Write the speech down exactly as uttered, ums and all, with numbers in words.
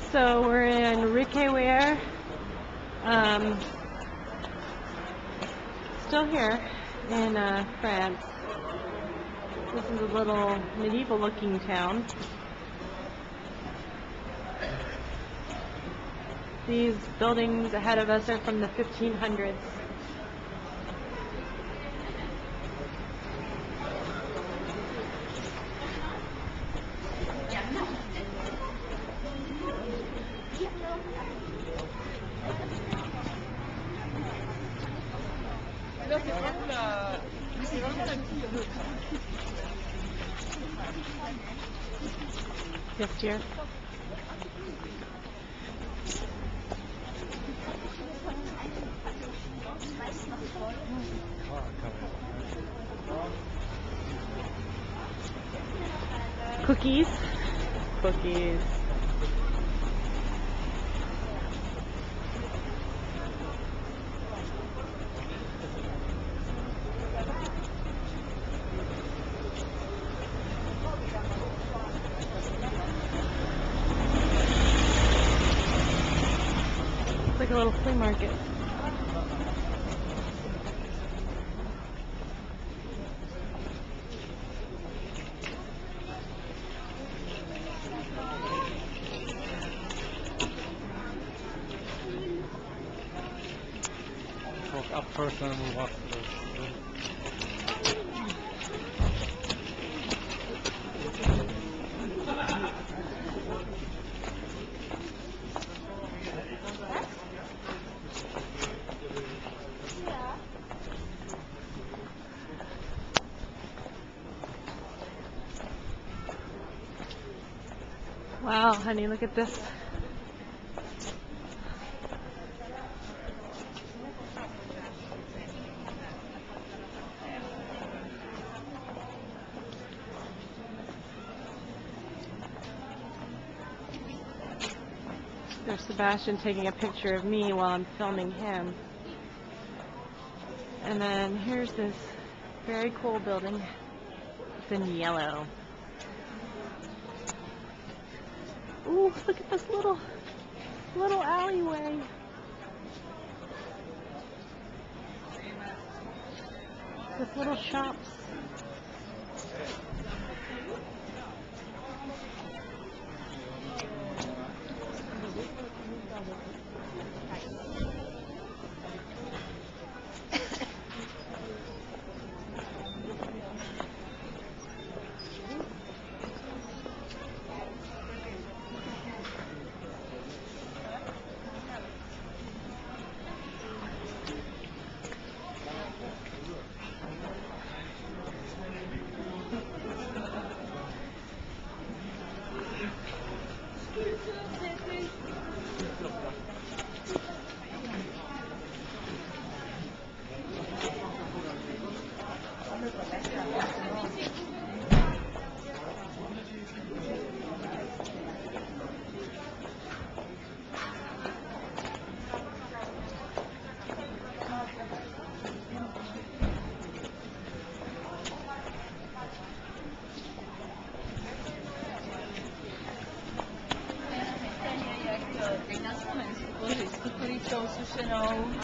So we're in Riquewihr, um, still here in uh, France. This is a little medieval looking town. These buildings ahead of us are from the fifteen hundreds. Yes, dear. Cookies. Cookies. It's like a little flea market. Walk up first and move up first. Wow, honey, look at this. There's Sebastian taking a picture of me while I'm filming him. And then here's this very cool building. It's in yellow. Ooh, look at this little, little alleyway. With little shops.